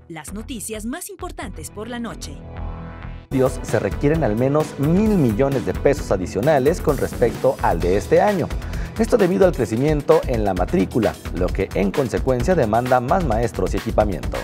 Las noticias más importantes por la noche. Se requieren al menos 1.000 millones de pesos adicionales con respecto al de este año. Esto debido al crecimiento en la matrícula, lo que en consecuencia demanda más maestros y equipamiento.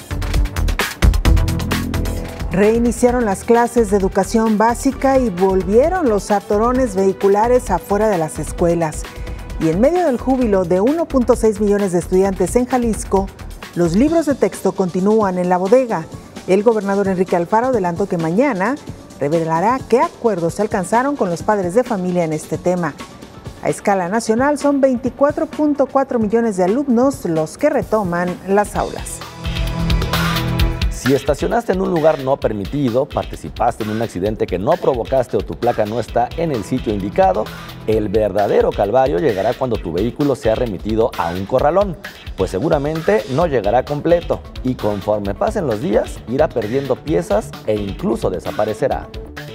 Reiniciaron las clases de educación básica y volvieron los atorones vehiculares afuera de las escuelas. Y en medio del júbilo de 1.6 millones de estudiantes en Jalisco, los libros de texto continúan en la bodega. El gobernador Enrique Alfaro adelantó que mañana revelará qué acuerdos se alcanzaron con los padres de familia en este tema. A escala nacional son 24.4 millones de alumnos los que retoman las aulas. Si estacionaste en un lugar no permitido, participaste en un accidente que no provocaste o tu placa no está en el sitio indicado, el verdadero calvario llegará cuando tu vehículo sea remitido a un corralón, pues seguramente no llegará completo y conforme pasen los días irá perdiendo piezas e incluso desaparecerá.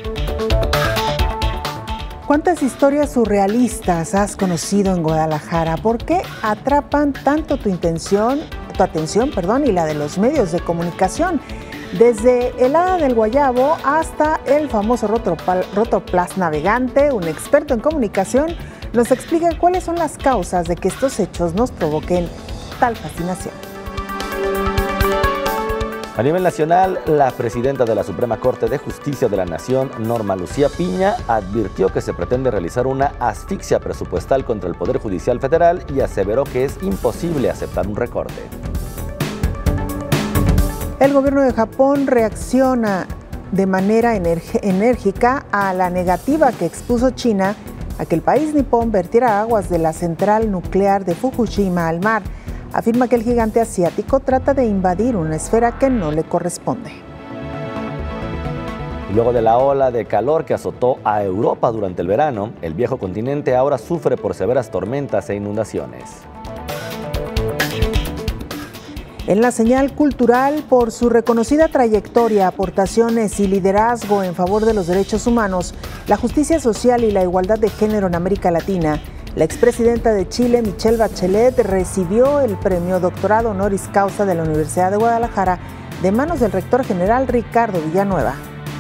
¿Cuántas historias surrealistas has conocido en Guadalajara? ¿Por qué atrapan tanto tu atención y la de los medios de comunicación? Desde el hada del guayabo hasta el famoso rotoplas navegante, un experto en comunicación nos explica cuáles son las causas de que estos hechos nos provoquen tal fascinación. A nivel nacional, la presidenta de la Suprema Corte de Justicia de la Nación, Norma Lucía Piña, advirtió que se pretende realizar una asfixia presupuestal contra el Poder Judicial Federal y aseveró que es imposible aceptar un recorte. El gobierno de Japón reacciona de manera enérgica a la negativa que expuso China a que el país nipón vertiera aguas de la central nuclear de Fukushima al mar. Afirma que el gigante asiático trata de invadir una esfera que no le corresponde. Luego de la ola de calor que azotó a Europa durante el verano, el viejo continente ahora sufre por severas tormentas e inundaciones. En la señal cultural, por su reconocida trayectoria, aportaciones y liderazgo en favor de los derechos humanos, la justicia social y la igualdad de género en América Latina, la expresidenta de Chile, Michelle Bachelet, recibió el premio Doctorado Honoris Causa de la Universidad de Guadalajara de manos del rector general Ricardo Villanueva.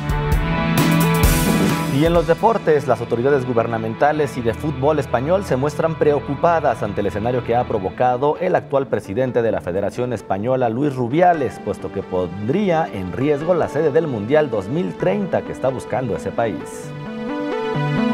Y en los deportes, las autoridades gubernamentales y de fútbol español se muestran preocupadas ante el escenario que ha provocado el actual presidente de la Federación Española, Luis Rubiales, puesto que pondría en riesgo la sede del Mundial 2030 que está buscando ese país.